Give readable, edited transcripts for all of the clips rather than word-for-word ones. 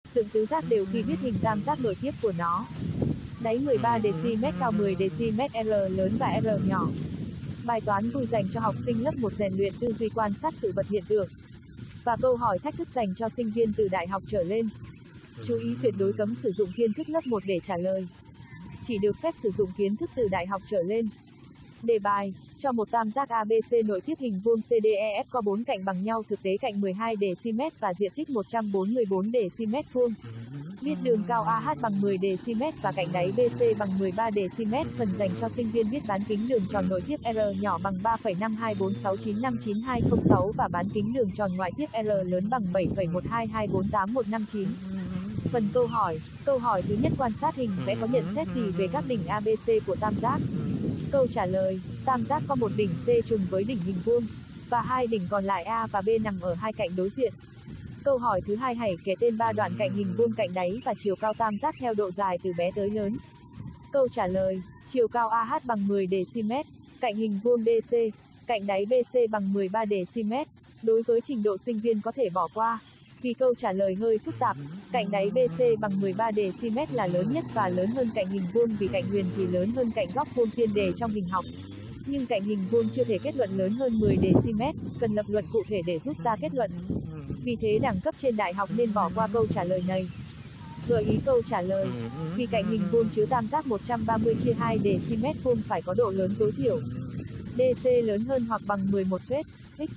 Dựng tứ giác đều khi viết hình tam giác nội tiếp của nó. Đáy 13 dm, cao 10 dm, R lớn và R nhỏ. Bài toán vui dành cho học sinh lớp 1 rèn luyện tư duy quan sát sự vật hiện tượng. Và câu hỏi thách thức dành cho sinh viên từ đại học trở lên. Chú ý tuyệt đối cấm sử dụng kiến thức lớp 1 để trả lời. Chỉ được phép sử dụng kiến thức từ đại học trở lên. Đề bài, cho một tam giác ABC nội tiếp hình vuông CDEF có 4 cạnh bằng nhau, thực tế cạnh 12 dm và diện tích 144 dm vuông. Biết đường cao AH bằng 10 dm và cạnh đáy BC bằng 13 dm. Phần dành cho sinh viên biết bán kính đường tròn nội tiếp R nhỏ bằng 3,52469592006 và bán kính đường tròn ngoại tiếp R lớn bằng 7,122481159. Phần câu hỏi thứ nhất, quan sát hình vẽ có nhận xét gì về các đỉnh ABC của tam giác? Câu trả lời, tam giác có một đỉnh C trùng với đỉnh hình vuông, và hai đỉnh còn lại A và B nằm ở hai cạnh đối diện. Câu hỏi thứ hai, hãy kể tên 3 đoạn cạnh hình vuông cạnh đáy và chiều cao tam giác theo độ dài từ bé tới lớn. Câu trả lời, chiều cao AH bằng 10 dm, cạnh hình vuông DC, cạnh đáy BC bằng 13 dm. Đối với trình độ sinh viên có thể bỏ qua, vì câu trả lời hơi phức tạp. Cạnh đáy BC bằng 13 dm là lớn nhất và lớn hơn cạnh hình vuông, vì cạnh huyền thì lớn hơn cạnh góc vuông chuyên đề trong hình học. Nhưng cạnh hình vuông chưa thể kết luận lớn hơn 10 dm, cần lập luận cụ thể để rút ra kết luận. Vì thế đẳng cấp trên đại học nên bỏ qua câu trả lời này. Gợi ý câu trả lời, vì cạnh hình vuông chứa tam giác 130/2 dm vuông phải có độ lớn tối thiểu DC lớn hơn hoặc bằng 11 phết.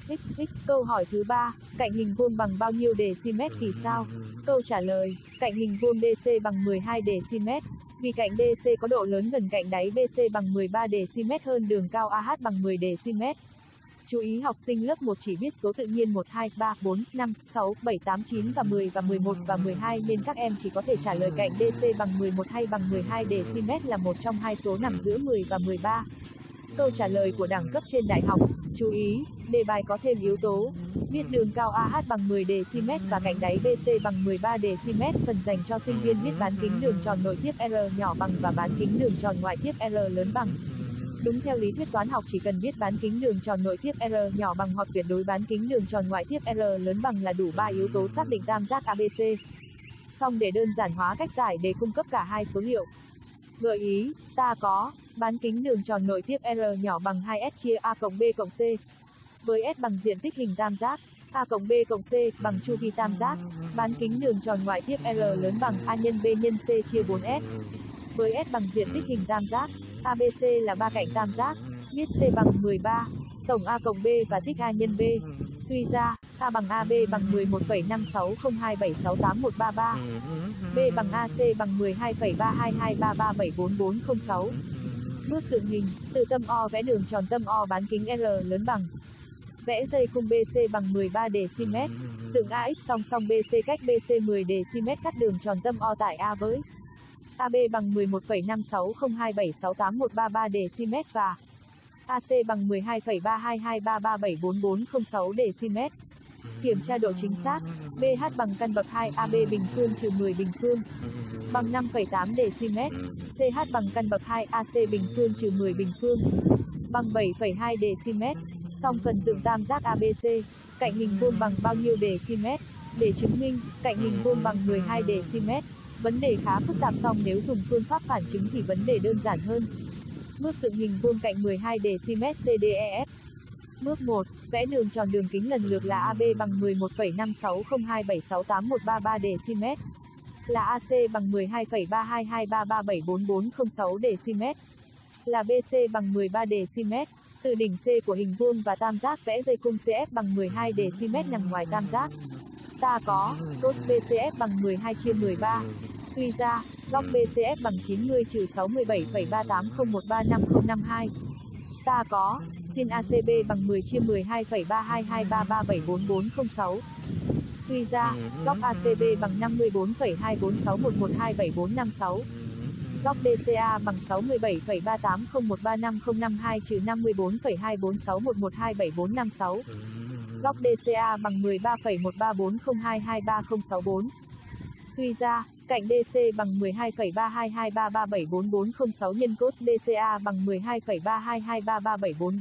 Câu hỏi thứ 3, cạnh hình vuông bằng bao nhiêu dm thì sao? Câu trả lời, cạnh hình vuông DC bằng 12 dm, vì cạnh DC có độ lớn gần cạnh đáy BC bằng 13 dm hơn đường cao AH bằng 10 dm. Chú ý học sinh lớp 1 chỉ biết số tự nhiên 1, 2, 3, 4, 5, 6, 7, 8, 9 và 10 và 11 và 12 nên các em chỉ có thể trả lời cạnh DC bằng 11 hay bằng 12 dm là một trong hai số nằm giữa 10 và 13. Câu trả lời của đẳng cấp trên đại học. Chú ý, đề bài có thêm yếu tố biết đường cao AH bằng 10 dm và cạnh đáy BC bằng 13 dm. Phần dành cho sinh viên biết bán kính đường tròn nội tiếp R nhỏ bằng và bán kính đường tròn ngoại tiếp R lớn bằng. Đúng theo lý thuyết toán học chỉ cần biết bán kính đường tròn nội tiếp R nhỏ bằng hoặc tuyệt đối bán kính đường tròn ngoại tiếp R lớn bằng là đủ 3 yếu tố xác định tam giác ABC. Xong để đơn giản hóa cách giải đề cung cấp cả hai số liệu. Gợi ý, ta có bán kính đường tròn nội tiếp R nhỏ bằng 2S chia A cộng B cộng C. Với S bằng diện tích hình tam giác, A cộng B cộng C bằng chu vi tam giác, bán kính đường tròn ngoại tiếp R lớn bằng A nhân B nhân C chia 4S. Với S bằng diện tích hình tam giác, ABC là 3 cạnh tam giác, biết C bằng 13, tổng A cộng B và tích A nhân B. Suy ra, A bằng AB bằng 11,5602768133, B bằng AC bằng 12,3223374406. Bước dựng hình, từ tâm O vẽ đường tròn tâm O bán kính R lớn bằng. Vẽ dây khung BC bằng 13 dm, dựng AX song song BC cách BC 10 dm, cắt đường tròn tâm O tại A với AB bằng 11,5602768133 dm và AC bằng 12,3223374406 dm. Kiểm tra độ chính xác, BH bằng căn bậc 2 AB bình phương trừ 10 bình phương bằng 5,8 dm, CH bằng căn bậc 2 AC bình phương trừ 10 bình phương bằng 7,2 dm. Xong phần dựng tam giác ABC, cạnh hình vuông bằng bao nhiêu dm? Để chứng minh, cạnh hình vuông bằng 12 dm. Vấn đề khá phức tạp, song nếu dùng phương pháp phản chứng thì vấn đề đơn giản hơn. Bước dựng hình vuông cạnh 12 dm CDEF. Bước 1, vẽ đường tròn đường kính lần lượt là AB bằng 11,5602768133 dm, là AC bằng 12,3223374406 dm, là BC bằng 13 dm. Từ đỉnh C của hình vuông và tam giác vẽ dây cung CF bằng 12 dm nằm ngoài tam giác. Ta có cos BCF bằng 12/13. Suy ra, góc BCF bằng 90-67,3801350552. Ta có sin ACB bằng 10/12,3223374406. Suy ra, góc ACB bằng 54,2461127456. Góc DCA bằng 67,3801350552-54,24611274456. Góc DCA bằng 13,1340223064. Suy ra, cạnh DC bằng 12,3223374406 nhân cos DCA bằng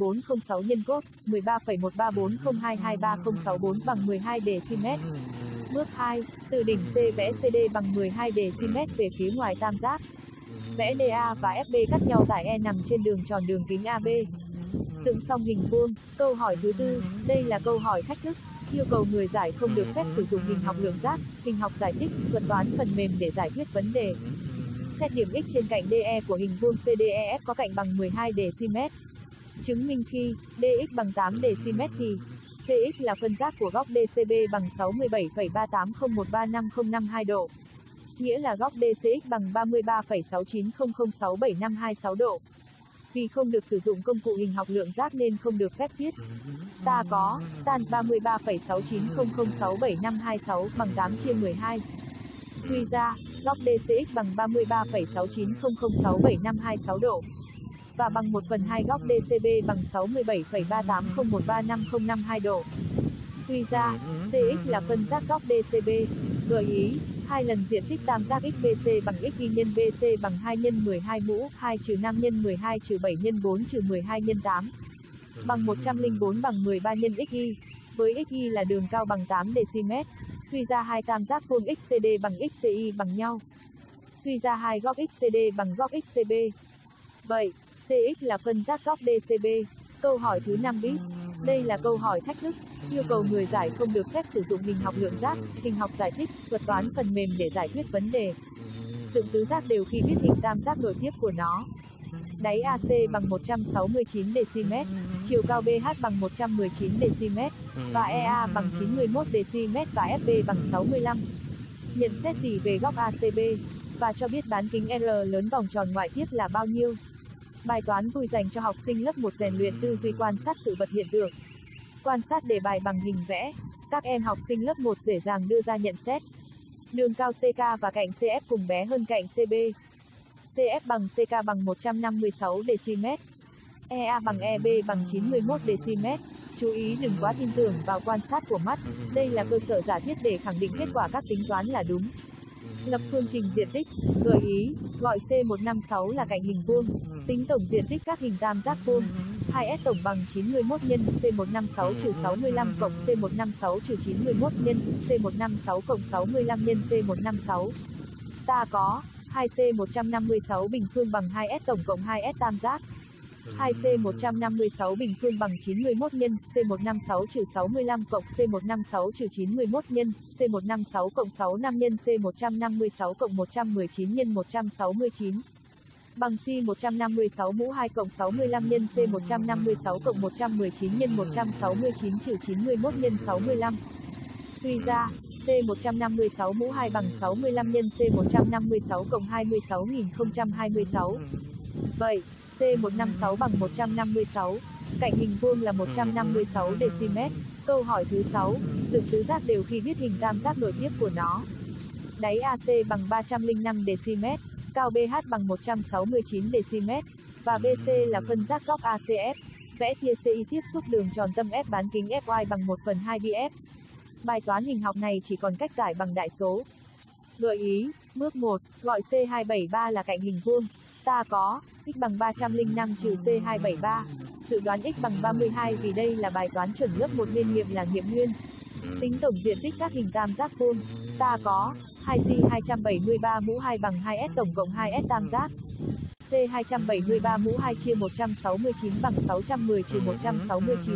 12,3223374406 nhân cos 13,1340223064 bằng 12 dm. Bước 2, từ đỉnh C vẽ CD bằng 12 dm về phía ngoài tam giác. Vẽ DA và FB cắt nhau tại E nằm trên đường tròn đường kính AB. Dựng xong hình vuông. Câu hỏi thứ tư, đây là câu hỏi thách thức, yêu cầu người giải không được phép sử dụng hình học lượng giác, hình học giải thích, thuật toán phần mềm để giải quyết vấn đề. Xét điểm x trên cạnh DE của hình vuông CDEF có cạnh bằng 12 dm. Chứng minh khi dx bằng 8 dm thì cx là phân giác của góc DCB bằng 67,380135,052 độ. Nghĩa là góc DCX bằng 33,6900675526 độ. Vì không được sử dụng công cụ hình học lượng giác nên không được phép viết. Ta có tan 33,6900675526 bằng 8/12. Suy ra, góc DCX bằng 33,6900675526 độ. Và bằng 1/2 góc DCB bằng 67,380135,052 độ. Suy ra, CX là phân giác góc DCB. Gợi ý, 2 lần diện tích tam giác XBC bằng x y nhân BC bằng 2 nhân 12 mũ 2 trừ 5 nhân 12 trừ 7 nhân 4 trừ 12 nhân 8. Bằng 104 bằng 13 nhân XY. Với XY là đường cao bằng 8 dm. Suy ra hai tam giác vuông XCD bằng XCY bằng nhau. Suy ra hai góc XCD bằng góc XCB. Vậy, CX là phân giác góc DCB. Câu hỏi thứ 5 bis. Đây là câu hỏi thách thức, yêu cầu người giải không được phép sử dụng hình học lượng giác, hình học giải thích, thuật toán phần mềm để giải quyết vấn đề. Dựng tứ giác đều khi viết hình tam giác nội tiếp của nó. Đáy AC bằng 169 dm, chiều cao BH bằng 119 dm, và EA bằng 91 dm và FB bằng 65. Nhận xét gì về góc ACB, và cho biết bán kính R lớn vòng tròn ngoại tiếp là bao nhiêu? Bài toán vui dành cho học sinh lớp 1 rèn luyện tư duy quan sát sự vật hiện tượng. Quan sát đề bài bằng hình vẽ, các em học sinh lớp 1 dễ dàng đưa ra nhận xét. Đường cao CK và cạnh CF cùng bé hơn cạnh CB. CF bằng CK bằng 156 dm. EA bằng EB bằng 91 dm. Chú ý đừng quá tin tưởng vào quan sát của mắt, đây là cơ sở giả thiết để khẳng định kết quả các tính toán là đúng. Lập phương trình diện tích, gợi ý, gọi C156 là cạnh hình vuông, tính tổng diện tích các hình tam giác vuông. 2S tổng bằng 91 nhân C156 trừ 65 cộng C156 trừ 91 nhân C156 cộng 65 nhân C156. Ta có 2C156 bình phương bằng 2S tổng cộng 2S tam giác. 2C156 bình phương bằng 91 nhân C156 trừ 65 cộng C156 trừ 91 nhân C156 cộng 65 nhân C156 cộng 119 nhân 169. Bằng C156 mũ 2 cộng 65 nhân C156 cộng 119 nhân 169 trừ 91 nhân 65. Suy ra, C156 mũ 2 bằng 65 nhân C156 cộng 26.026. Vậy, C156 bằng 156, cạnh hình vuông là 156 dm. Câu hỏi thứ 6, dựng tứ giác đều khi viết hình tam giác nội tiếp của nó. Đáy AC bằng 305 dm, cao BH bằng 169 dm, và BC là phân giác góc ACF. Vẽ tia CI tiếp xúc đường tròn tâm F bán kính FY bằng 1/2 BF. Bài toán hình học này chỉ còn cách giải bằng đại số. Gợi ý, bước 1, gọi C273 là cạnh hình vuông. Ta có x bằng 305 trừ C273. Dự đoán x bằng 32 vì đây là bài toán chuẩn lớp 1 nên nghiệm là nghiệm nguyên. Tính tổng diện tích các hình tam giác vuông. Ta có 2C273 mũ 2 bằng 2S tổng cộng 2S tam giác. C273 mũ 2 chia 169 bằng 610 trừ 169.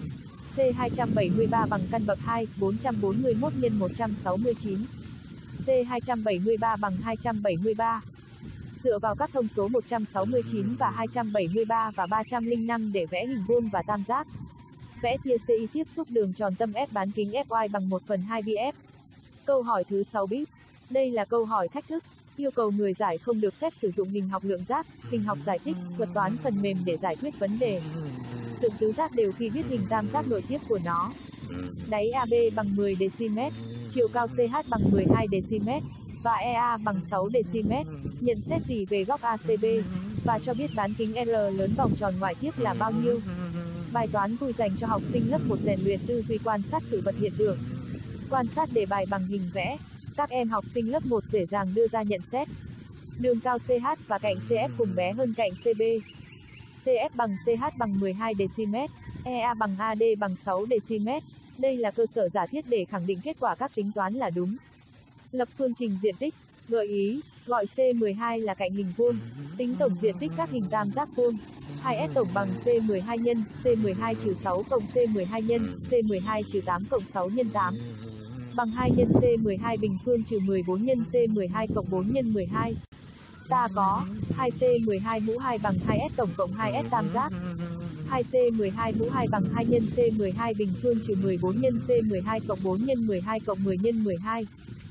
C273 bằng căn bậc 2, 441 nhân 169. C273 bằng 273. Dựa vào các thông số 169 và 273 và 305 để vẽ hình vuông và tam giác. Vẽ tia CI tiếp xúc đường tròn tâm F bán kính FY bằng 1/2 BF. Câu hỏi thứ 6 bis. Đây là câu hỏi thách thức, yêu cầu người giải không được phép sử dụng hình học lượng giác, hình học giải thích, thuật toán phần mềm để giải quyết vấn đề. Dựng tứ giác đều khi viết hình tam giác nội tiếp của nó. Đáy AB bằng 10 dm, chiều cao CH bằng 12 dm, và EA bằng 6 dm. Nhận xét gì về góc ACB, và cho biết bán kính R lớn vòng tròn ngoại tiếp là bao nhiêu? Bài toán vui dành cho học sinh lớp 1 rèn luyện tư duy quan sát sự vật hiện tượng. Quan sát đề bài bằng hình vẽ, các em học sinh lớp 1 dễ dàng đưa ra nhận xét. Đường cao CH và cạnh CF cùng bé hơn cạnh CB. CF bằng CH bằng 12 dm, EA bằng AD bằng 6 dm. Đây là cơ sở giả thiết để khẳng định kết quả các tính toán là đúng. Lập phương trình diện tích, gợi ý, gọi C12 là cạnh hình vuông, tính tổng diện tích các hình tam giác vuông. 2S tổng bằng C12 nhân C12 trừ 6 cộng C12 nhân C12 trừ 8 cộng 6 nhân 8. Bằng 2 nhân C12 bình phương trừ 14 nhân C12 cộng 4 nhân 12. Ta có 2C12 mũ 2 bằng 2S tổng cộng 2S tam giác. 2C12 mũ 2 bằng 2 nhân C12 bình phương trừ 14 nhân C12 cộng 4 nhân 12 cộng 10 nhân 12.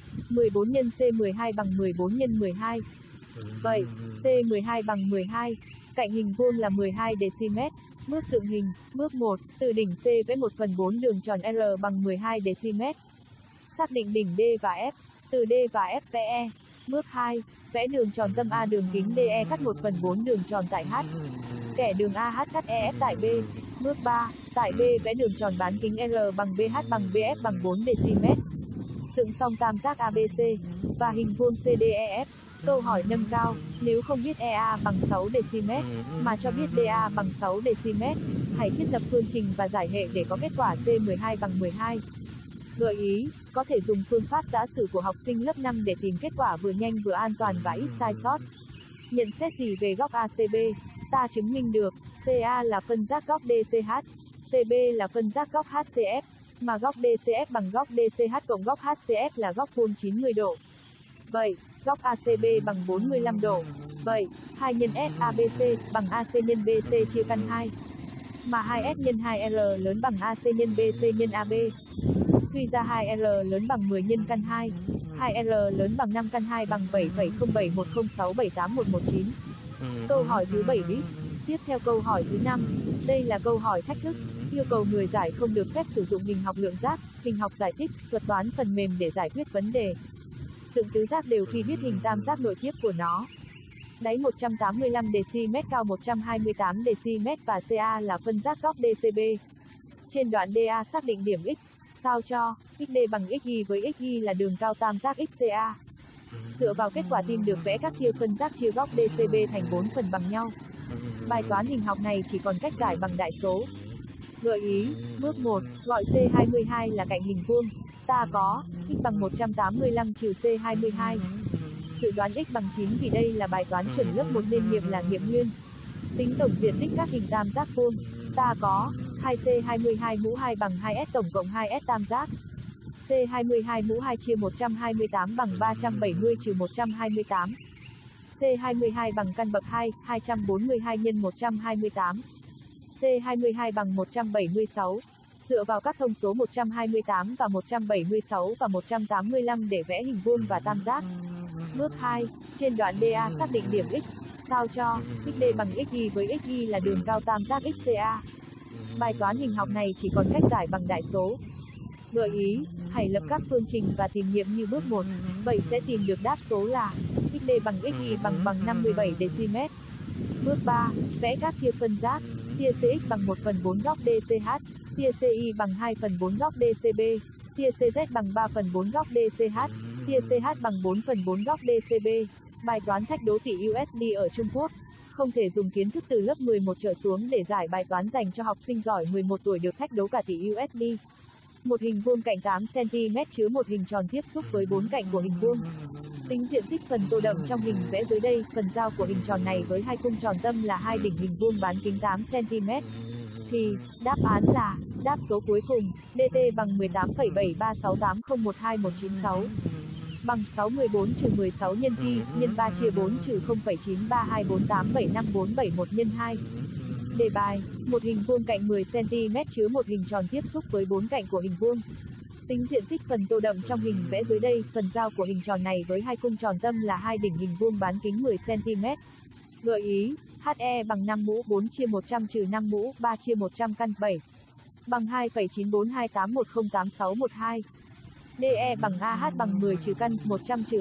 14 nhân C12 bằng 14 nhân 12. Vậy, C12 bằng 12. Cạnh hình vuông là 12 dm. Bước dựng hình, bước 1, từ đỉnh C vẽ 1/4 đường tròn R bằng 12 dm. Xác định đỉnh D và F, từ D và F vẽ E. Bước 2, vẽ đường tròn tâm A đường kính DE cắt 1/4 đường tròn tại H. Kẻ đường AH cắt EF tại B. Bước 3, tại B vẽ đường tròn bán kính R bằng BH bằng BF bằng 4 dm. Dựng xong tam giác ABC và hình vuông CDEF. Câu hỏi nâng cao, nếu không biết EA bằng 6 dm, mà cho biết DA bằng 6 dm, hãy thiết lập phương trình và giải hệ để có kết quả C12 bằng 12. Gợi ý, có thể dùng phương pháp giã sử của học sinh lớp 5 để tìm kết quả vừa nhanh vừa an toàn và ít sai sót. Nhận xét gì về góc ACB? Ta chứng minh được, CA là phân giác góc DCH, CB là phân giác góc HCF, mà góc DCF bằng góc DCH cộng góc HCF là góc vuông 90 độ. Vậy, góc ACB bằng 45 độ. Vậy, 2 nhân S ABC bằng AC nhân BC chia căn 2. Mà 2S nhân 2R lớn bằng AC nhân BC nhân AB. Suy ra 2R lớn bằng 10 nhân căn 2. 2R lớn bằng 5 căn 2 bằng 7,0710678119. Câu hỏi thứ 7 bis. Tiếp theo câu hỏi thứ 5. Đây là câu hỏi thách thức. Yêu cầu người giải không được phép sử dụng hình học lượng giác, hình học giải tích, thuật toán phần mềm để giải quyết vấn đề. Dựng tứ giác đều khi biết hình tam giác nội tiếp của nó. Đáy 185 dm, cao 128 dm và CA là phân giác góc DCB. Trên đoạn DA xác định điểm X, sao cho XD bằng XY với XY là đường cao tam giác XCA. Dựa vào kết quả tìm được vẽ các chia phân giác chia góc DCB thành 4 phần bằng nhau. Bài toán hình học này chỉ còn cách giải bằng đại số. Gợi ý, bước 1, gọi C22 là cạnh hình vuông. Ta có x bằng 185 trừ C22. Dự đoán x bằng 9 vì đây là bài toán chuẩn lớp 1 nên nghiệm là nghiệm nguyên. Tính tổng diện tích các hình tam giác vuông. Ta có 2C22 mũ 2 bằng 2S tổng cộng 2S tam giác. C22 mũ 2 chia 128 bằng 370 trừ 128. C22 bằng căn bậc 2, 242 nhân 128. C22 bằng 176. Dựa vào các thông số 128 và 176 và 185 để vẽ hình vuông và tam giác. Bước 2, trên đoạn DA xác định điểm X, sao cho XD bằng XY với XY là đường cao tam giác XCA. Bài toán hình học này chỉ còn cách giải bằng đại số. Gợi ý, hãy lập các phương trình và tìm nghiệm như bước 1, vậy sẽ tìm được đáp số là XD bằng XY bằng 57 dm. Bước 3, vẽ các chia phân giác, tia CX bằng 1/4 góc DCH, tia CY bằng 2/4 góc DCB, tia CZ bằng 3/4 góc DCH, tia CH bằng 4/4 góc DCB. Bài toán thách đố tỷ USD ở Trung Quốc. Không thể dùng kiến thức từ lớp 11 trở xuống để giải bài toán dành cho học sinh giỏi 11 tuổi được thách đố cả tỷ USD. Một hình vuông cạnh 8 cm chứa một hình tròn tiếp xúc với 4 cạnh của hình vuông. Tính diện tích phần tô đậm trong hình vẽ dưới đây, phần giao của hình tròn này với hai cung tròn tâm là hai đỉnh hình vuông bán kính 8 cm. Thì, đáp án là, đáp số cuối cùng, DT bằng 18,73680129196. Bằng 614 trừ 16 nhân pi, nhân 3 chia 4 trừ 0,932487547 nhân 2. Đề bài, một hình vuông cạnh 10 cm chứa một hình tròn tiếp xúc với 4 cạnh của hình vuông. Tính diện tích phần tô đậm trong hình vẽ dưới đây, phần giao của hình tròn này với hai cung tròn tâm là hai đỉnh hình vuông bán kính 10 cm. Gợi ý, HE bằng 5 mũ 4 chia 100 trừ 5 mũ 3 chia 100 căn 7. Bằng 2,94281088612. DE bằng AH bằng 10 trừ căn 100 trừ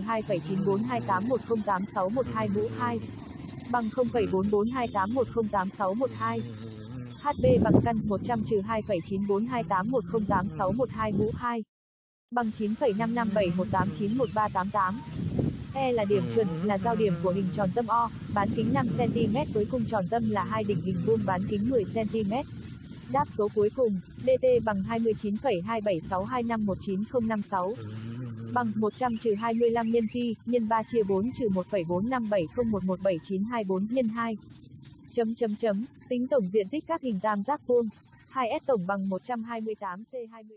2,94281088612 mũ 2. Bằng 0,4428108612. HB bằng căn 100 trừ 2,94281088612 mũ 2. Bằng 9,55718913888. E là điểm chuẩn, là giao điểm của hình tròn tâm O, bán kính 5 cm với cung tròn tâm là hai đỉnh hình vuông bán kính 10 cm. Đáp số cuối cùng, dt bằng 29,276251956. Bằng 100 trừ 25 nhân phi, nhân 3 chia 4 trừ 1,45701179794 nhân 2. Tính tổng diện tích các hình tam giác vuông. 2S tổng bằng 128C20.